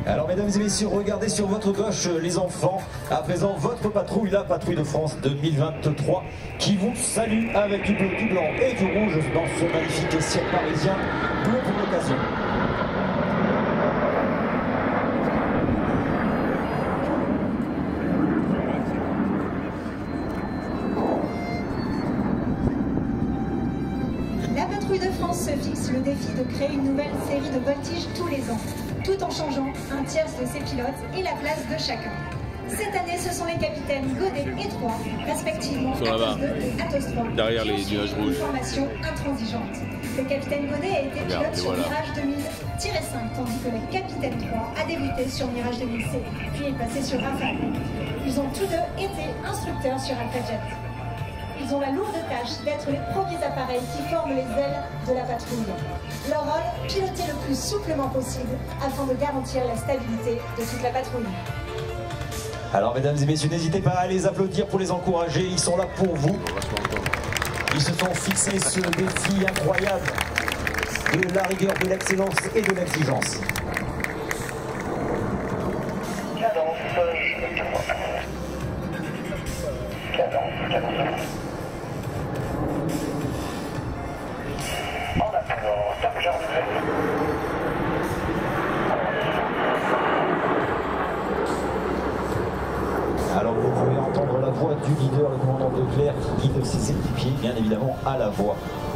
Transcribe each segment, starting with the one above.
Alors mesdames et messieurs, regardez sur votre gauche les enfants. À présent, votre patrouille, la patrouille de France 2023, qui vous salue avec du bleu, du blanc et du rouge dans ce magnifique ciel parisien, bleu pour l'occasion. La patrouille de France se fixe le défi de créer une nouvelle série de voltiges tous les ans, tout en changeant un tiers de ses pilotes et la place de chacun. Cette année, ce sont les capitaines Godet et Troyes, respectivement Athos 2 et Athos 3, derrière les nuages rouges. Une formation intransigeante. Le capitaine Godet a été pilote sur Mirage 2000-5, tandis que le capitaine 3 a débuté sur Mirage 2000C, puis est passé sur Rafale. Ils ont tous deux été instructeurs sur Alpha-Jet. Ils ont la lourde tâche d'être les premiers appareils qui forment les ailes de la patrouille. Leur rôle, piloter le plus souplement possible afin de garantir la stabilité de toute la patrouille. Alors mesdames et messieurs, n'hésitez pas à les applaudir pour les encourager, ils sont là pour vous. Ils se sont fixés ce défi incroyable de la rigueur, de l'excellence et de l'exigence. Alors vous pouvez entendre la voix du leader, le commandant Leclerc, qui guide ses équipiers, bien évidemment, à la voix.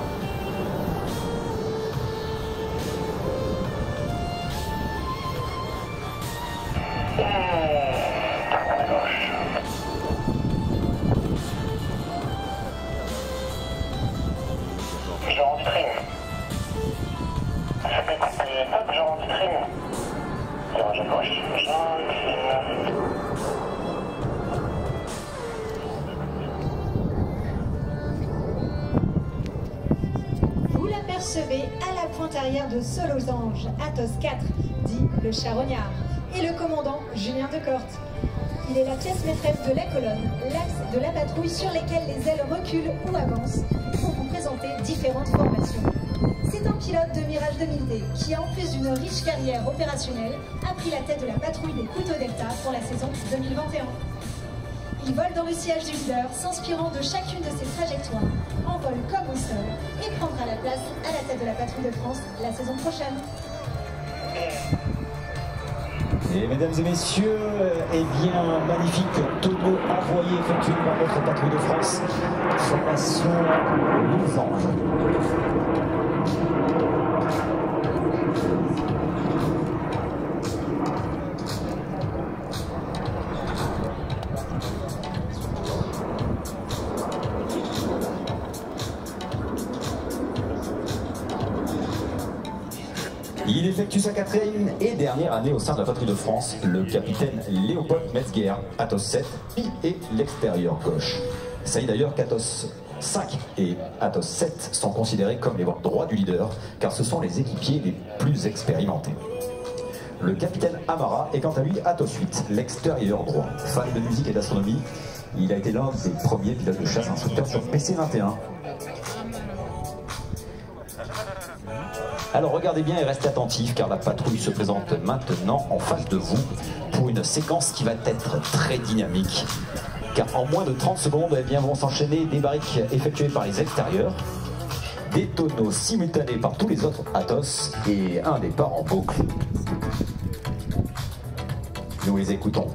Vous l'apercevez à la pointe arrière de ce losange, Athos 4, dit le charognard, et le commandant Julien Decorte. Il est la pièce maîtresse de la colonne, l'axe de la patrouille sur lesquels les ailes reculent ou avancent pour vous présenter différentes formations. C'est un pilote de Mirage 2000D qui, en plus d'une riche carrière opérationnelle, a pris la tête de la patrouille des Couteaux Delta pour la saison 2021. Il vole dans le sillage du leader, s'inspirant de chacune de ses trajectoires, en vol comme au sol, et prendra la place à la tête de la patrouille de France la saison prochaine. Et mesdames et messieurs, eh bien, magnifique tonneau envoyé, effectué par notre patrouille de France, formation Losange. Il effectue sa 4e et dernière année au sein de la patrouille de France. Le capitaine Léopold Metzger, Athos 7, et l'extérieur gauche. Ça y est d'ailleurs qu'Athos 5 et Athos 7 sont considérés comme les bras droits du leader, car ce sont les équipiers les plus expérimentés. Le capitaine Amara est quant à lui Athos 8, l'extérieur droit. Fan de musique et d'astronomie, il a été l'un des premiers pilotes de chasse instructeurs sur PC-21. Alors regardez bien et restez attentifs car la patrouille se présente maintenant en face de vous pour une séquence qui va être très dynamique. Car en moins de 30 secondes, eh bien, vont s'enchaîner des barriques effectuées par les extérieurs, des tonneaux simultanés par tous les autres Athos et un départ en boucle. Nous les écoutons.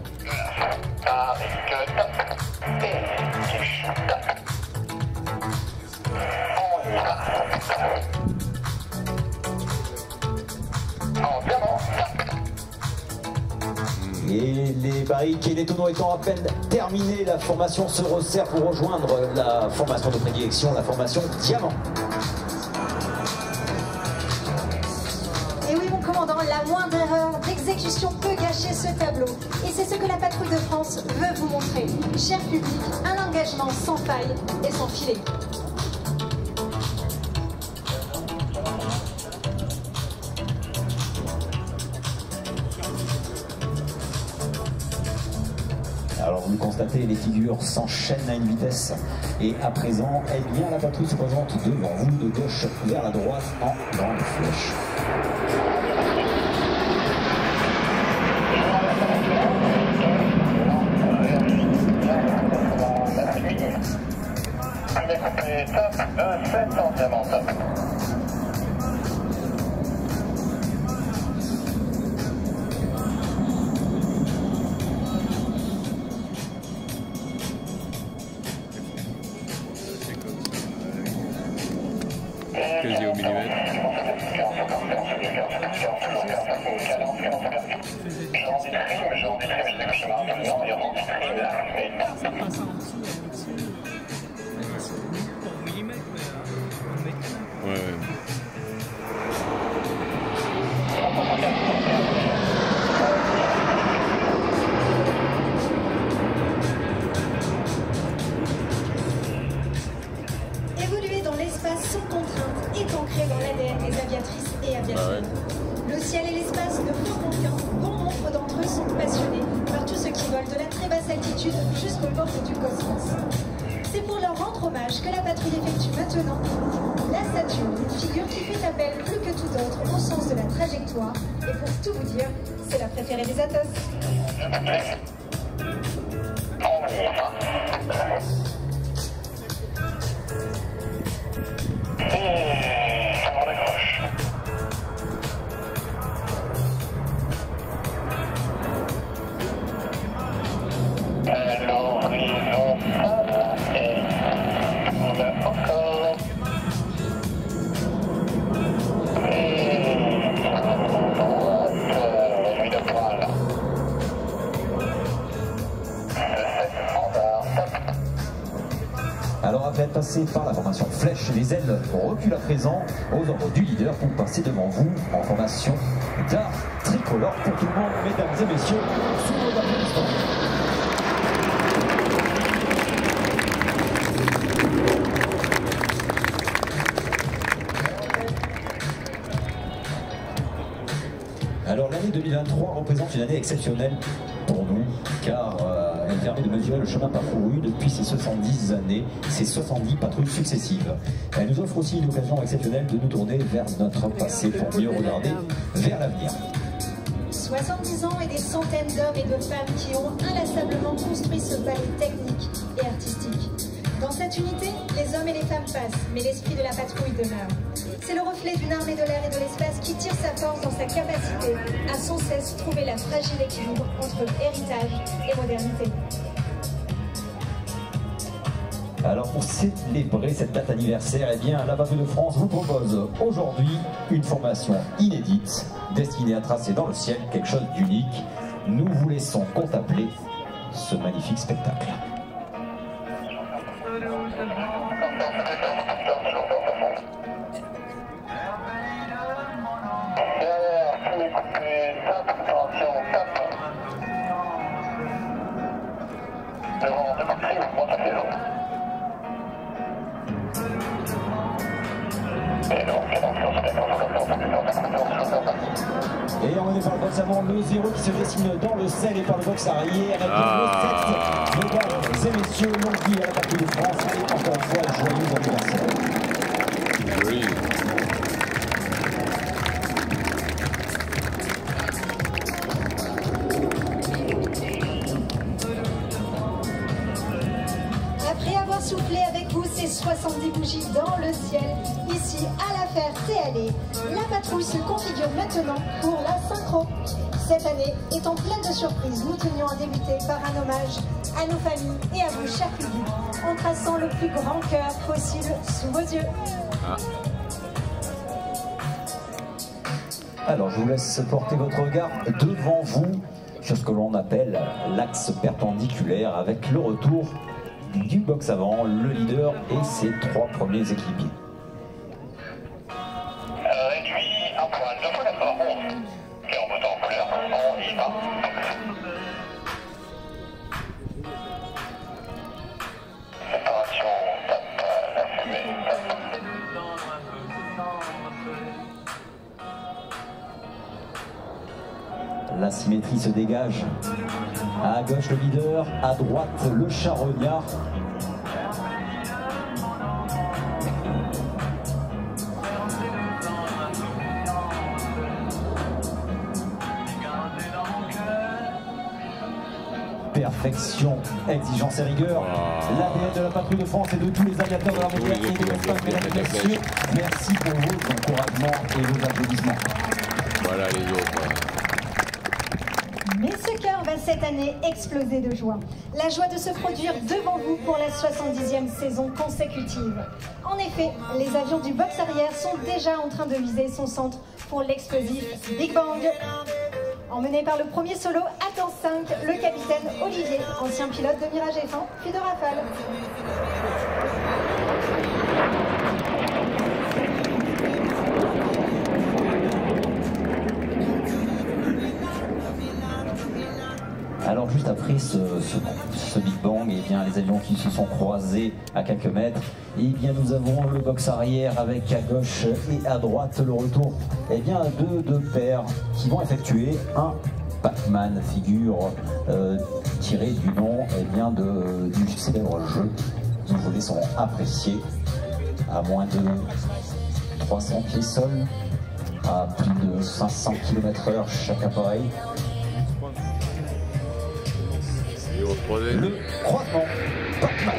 Et les barriques et les tonneaux étant à peine terminés, la formation se resserre pour rejoindre la formation de prédilection, la formation Diamant. Et oui, mon commandant, la moindre erreur d'exécution peut gâcher ce tableau. Et c'est ce que la patrouille de France veut vous montrer. Cher public, un engagement sans faille et sans filet. Alors vous le constatez, les figures s'enchaînent à une vitesse. Et à présent, eh bien, la patrouille se présente devant vous, de gauche vers la droite, en grande flèche. Évoluer dans l'espace sans contrainte est ancré dans l'ADN des aviatrices et aviateurs. Le ciel et l'espace ne font confiance. Bon nombre d'entre eux sont passionnés par tout ce qui vole de la très basse altitude jusqu'aux portes du cosmos. C'est pour leur rendre hommage que la patrouille effectue maintenant la Saturne, une figure qui fait appel plus que tout autre au sens de la trajectoire. Et pour tout vous dire, c'est la préférée des Atos. Alors après être passé par la formation flèche, les ailes reculent à présent aux ordres du leader pour passer devant vous en formation d'art tricolore pour tout le monde, mesdames et messieurs, sous vos applaudissements. Alors l'année 2023 représente une année exceptionnelle pour nous, car elle permet de mesurer le chemin parcouru depuis ces 70 années, ces 70 patrouilles successives. Elle nous offre aussi une occasion exceptionnelle de nous tourner vers notre passé pour mieux regarder vers l'avenir. 70 ans et des centaines d'hommes et de femmes qui ont inlassablement construit ce palais technique et artistique. Dans cette unité, les hommes et les femmes passent, mais l'esprit de la patrouille demeure. C'est le reflet d'une armée de l'air et de l'espace qui tire sa force dans sa capacité à sans cesse trouver la fragile équilibre entre héritage et modernité. Alors pour célébrer cette date anniversaire, eh bien, la Patrouille de France vous propose aujourd'hui une formation inédite destinée à tracer dans le ciel quelque chose d'unique. Nous vous laissons contempler ce magnifique spectacle. Et emmené par le box avant, le 0 qui se dessine dans le sel et par le box arrière. Et le 7, mesdames et messieurs, longue vie à la Patrouille de France et encore une fois, joyeux anniversaire. Oui. Après avoir soufflé avec vous ces 70 bougies dans le ciel, ici à la Ferté-Alais, la patrouille se configure maintenant pour la synchro. Cette année est en pleine de surprises. Nous tenions à débuter par un hommage à nos familles et à vous, cher public, en traçant le plus grand cœur possible sous vos yeux. Alors je vous laisse porter votre regard devant vous sur ce que l'on appelle l'axe perpendiculaire avec le retour du box avant, le leader et ses 3 premiers équipiers. Réduit un poil, 2 fois d'accord, 11. Et en bottant en couleur, on y va. Séparation, tape, la fumée, La symétrie se dégage. À gauche le leader, à droite le charognard. Perfection, exigence et rigueur. L'ADN de la Patrouille de France et de tous les aviateurs de la moderne et de l'espace, mesdames et messieurs. Merci pour vos encouragements et vos applaudissements. Voilà les autres. Mais ce cœur va cette année exploser de joie. La joie de se produire devant vous pour la 70e saison consécutive. En effet, les avions du box arrière sont déjà en train de viser son centre pour l'explosif Big Bang. Emmené par le premier solo, Atos 5, le capitaine Olivier, ancien pilote de Mirage F1 puis de Rafale. Alors juste après ce Big Bang, eh bien, les avions qui se sont croisés à quelques mètres, eh bien, nous avons le box arrière avec à gauche et à droite le retour de deux paires qui vont effectuer un Pac-Man, figure tirée du nom du célèbre jeu dont vous les seront appréciés à moins de 300 pieds sol, à plus de 500 km/h chaque appareil. Le croisement Pac-Man.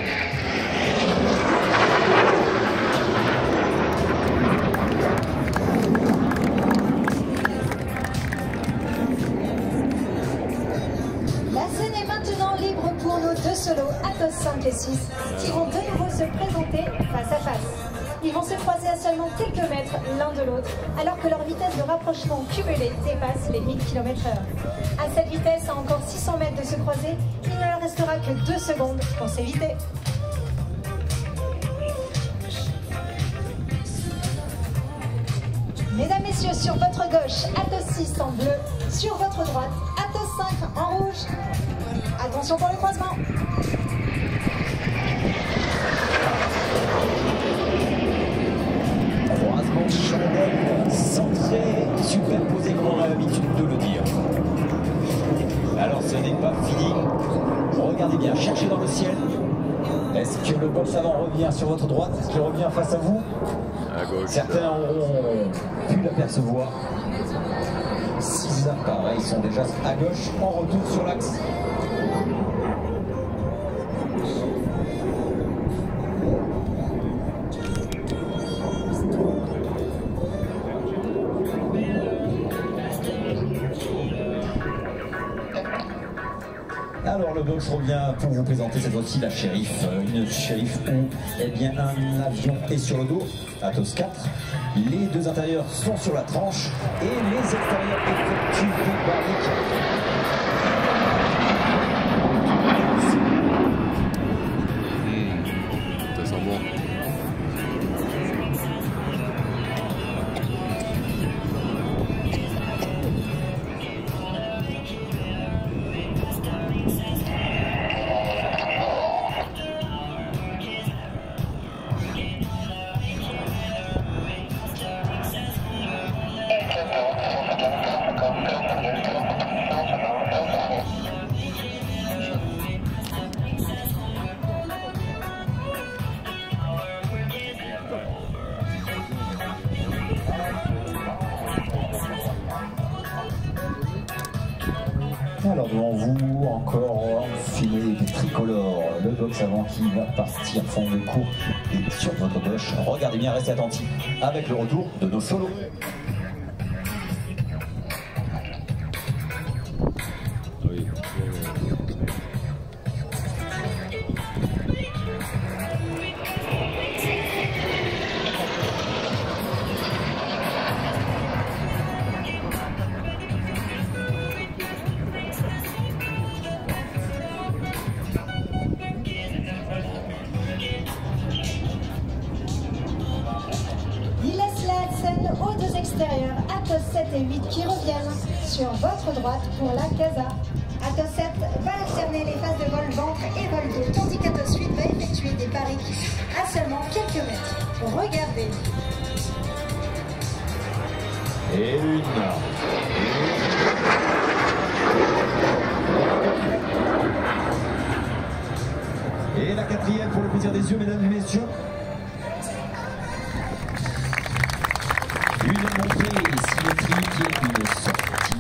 La scène est maintenant libre pour nos deux solos, Atos 5 et 6, qui vont de nouveau se présenter face à face. Ils vont se croiser à seulement quelques mètres l'un de l'autre, alors que leur vitesse de rapprochement cumulée dépasse les 1000 km/h. À cette vitesse, à encore 600 mètres de se croiser, il ne leur restera que 2 secondes pour s'éviter. Mesdames, Messieurs, sur votre gauche, Atos 6 en bleu, sur votre droite, Atos 5 en rouge. Attention pour le croisement. Croisement chandelle, centré, superposé comme on a l'habitude de le dire. Alors ce n'est pas fini. Regardez bien, cherchez dans le ciel. Est-ce que le box avant revient sur votre droite? Est-ce qu'il revient face à vous? À gauche. Certains auront pu l'apercevoir. 6 appareils sont déjà à gauche, en retour sur l'axe. Alors le box revient pour vous présenter cette fois-ci la Sheriff, une Sheriff où un avion est sur le dos, Atos 4, les deux intérieurs sont sur la tranche et les extérieurs effectuent des barriques. Ça sent bon. Alors devant vous, encore enfilé des tricolores, le box avant qui va partir fond de cours et sur votre gauche. Regardez bien, restez attentifs avec le retour de nos solos. Oui. Il laisse la scène aux deux extérieurs, Atos 7 et 8 qui reviennent sur votre droite pour la Casa. Atos 7 va alterner les phases de vol ventre et vol dos, tandis qu'Atos 8 va effectuer des barriques à seulement quelques mètres. Regardez. Et une. Et la quatrième pour le plaisir des yeux, mesdames et messieurs. Une montée symétrique et une sortie.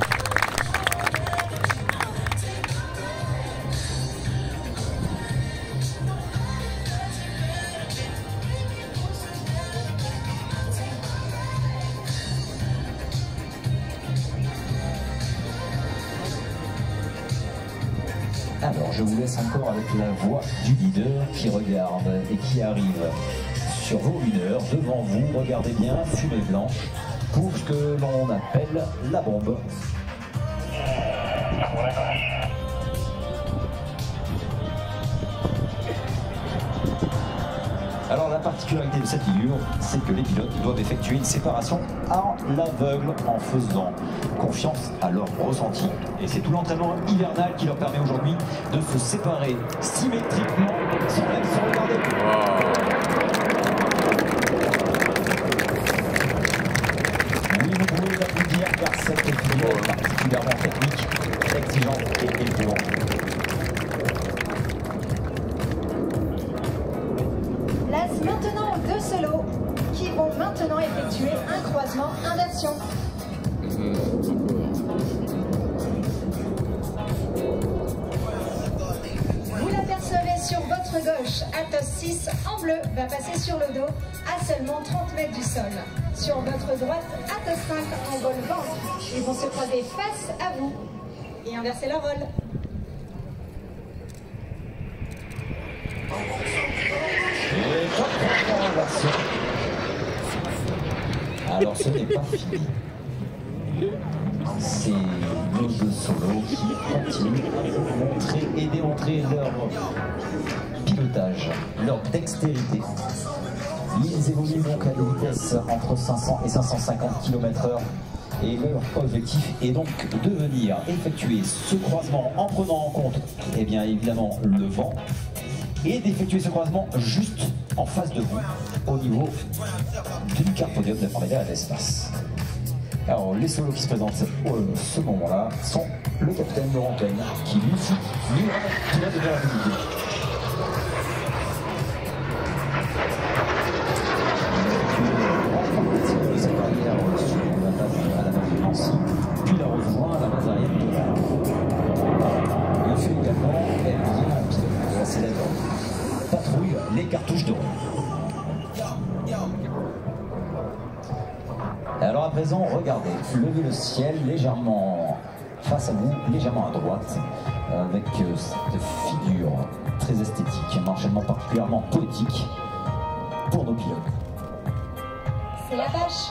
Alors je vous laisse encore avec la voix du leader qui regarde et qui arrive sur vos lueurs devant vous. Regardez bien, fumée blanche pour ce que l'on appelle la bombe. sur la gauche. Alors la particularité de cette figure, c'est que les pilotes doivent effectuer une séparation à l'aveugle en faisant confiance à leur ressenti. Et c'est tout l'entraînement hivernal qui leur permet aujourd'hui de se séparer symétriquement sans même se regarder. Oui, vous pouvez l'applaudir car cette figure est particulièrement technique, exigeante et éprouvante. Place maintenant aux deux solos qui vont maintenant effectuer un croisement inversion. Vous l'apercevez sur votre gauche. Athos 6 en bleu va passer sur le dos à seulement 30 mètres du sol. Sur votre droite, Athos 5 en vol ventre. Ils vont se croiser face à vous et inverser leur vol. Alors ce n'est pas fini. C'est nos deux solos qui continuent à montrer et démontrer leur pilotage, leur dextérité. Ils évoluent donc à des vitesses entre 500 et 550 km/h. Et leur objectif est donc de venir effectuer ce croisement en prenant en compte, eh bien évidemment, le vent, et d'effectuer ce croisement juste en face de vous, au niveau du carpodium de Formule 1 à l'espace. Alors, les solos qui se présentent à ce moment-là sont le capitaine Laurent Payne, qui lui aussi, pilote de la visibilité. Puis la rejoint à la base arrière de la. Il fait également bien un pilote de la célèbre patrouille les cartouches de roues. Alors à présent, regardez, levez le ciel légèrement face à vous, légèrement à droite, avec cette figure très esthétique, un enchaînement particulièrement poétique pour nos pilotes. C'est la vache.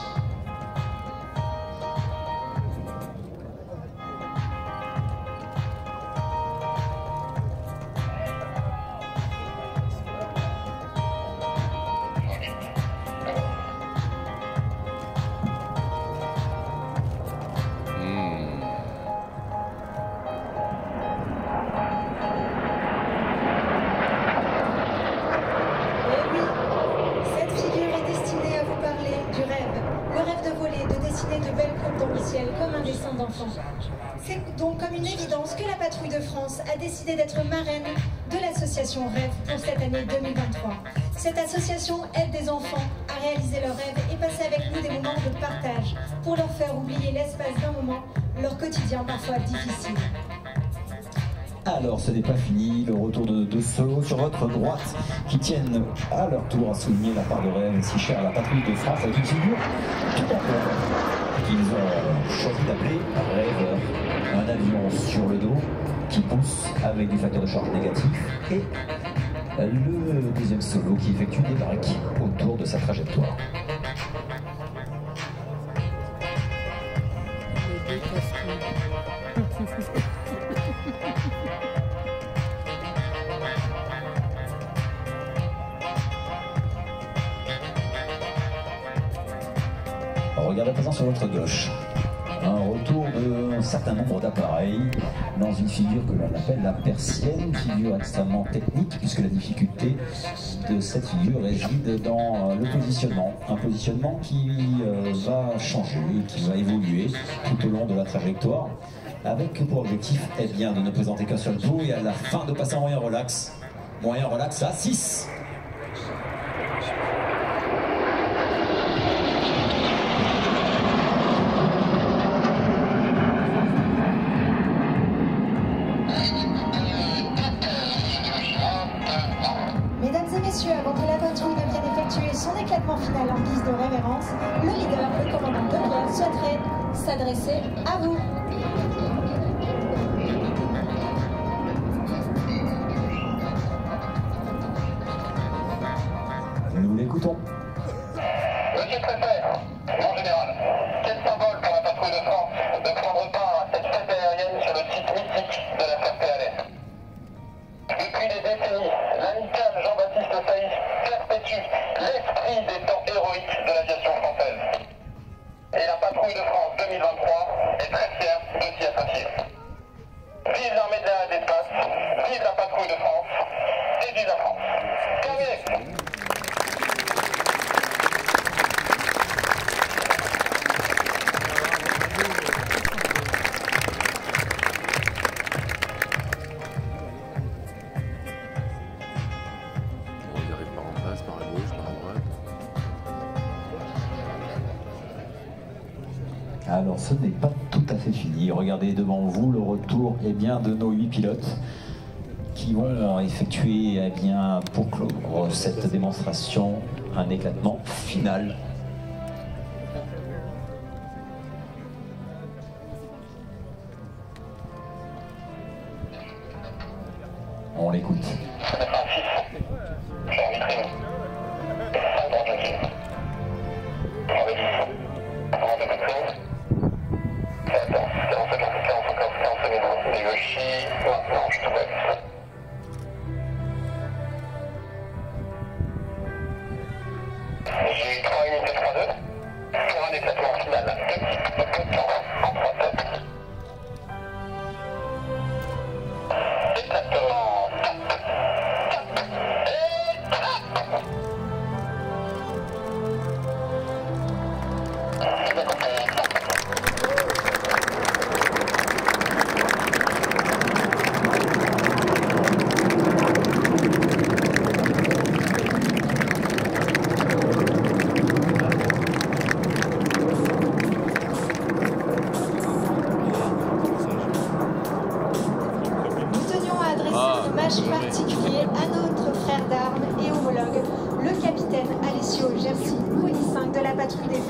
C'est donc comme une évidence que la Patrouille de France a décidé d'être marraine de l'association Rêve pour cette année 2023. Cette association aide des enfants à réaliser leurs rêves et passer avec nous des moments de partage pour leur faire oublier l'espace d'un moment leur quotidien parfois difficile. Alors ce n'est pas fini, le retour de deux solos sur votre droite qui tiennent à leur tour à souligner la part de rêve si chère à la Patrouille de France avec une figure tout en plein qu'ils ont choisi d'appeler Rêveur. Un avion sur le dos qui pousse avec des facteurs de charge négatifs et le deuxième solo qui effectue des breaks autour de sa trajectoire. Regardez à présent sur votre gauche. Un retour d'un certain nombre d'appareils dans une figure que l'on appelle la persienne, figure extrêmement technique puisque la difficulté de cette figure réside dans le positionnement. Un positionnement qui va changer, qui va évoluer tout au long de la trajectoire avec pour objectif de ne présenter qu'un seul tour et à la fin de passer en moyen relax. Moyen relax à 6. Avant que la patrouille ne vienne effectuer son éclatement final en guise de révérence, le leader, le commandant de guerre, souhaiterait s'adresser à vous. Nous l'écoutons. Monsieur le préfet, mon général, quel symbole pour la Patrouille de France de prendre part à cette fête aérienne sur le site mythique Alors ce n'est pas tout à fait fini. Regardez devant vous le retour de nos 8 pilotes qui vont effectuer pour clore cette démonstration un éclatement final. On l'écoute. J'ai eu 3 unités 3-2 pour un éclatement final. 2 petits temps en 3 tops. Éclatement top, top et top. Bien compris. Particulier à notre frère d'armes et homologue, le capitaine Alessio Gersi, Pony 5 de la patrouille des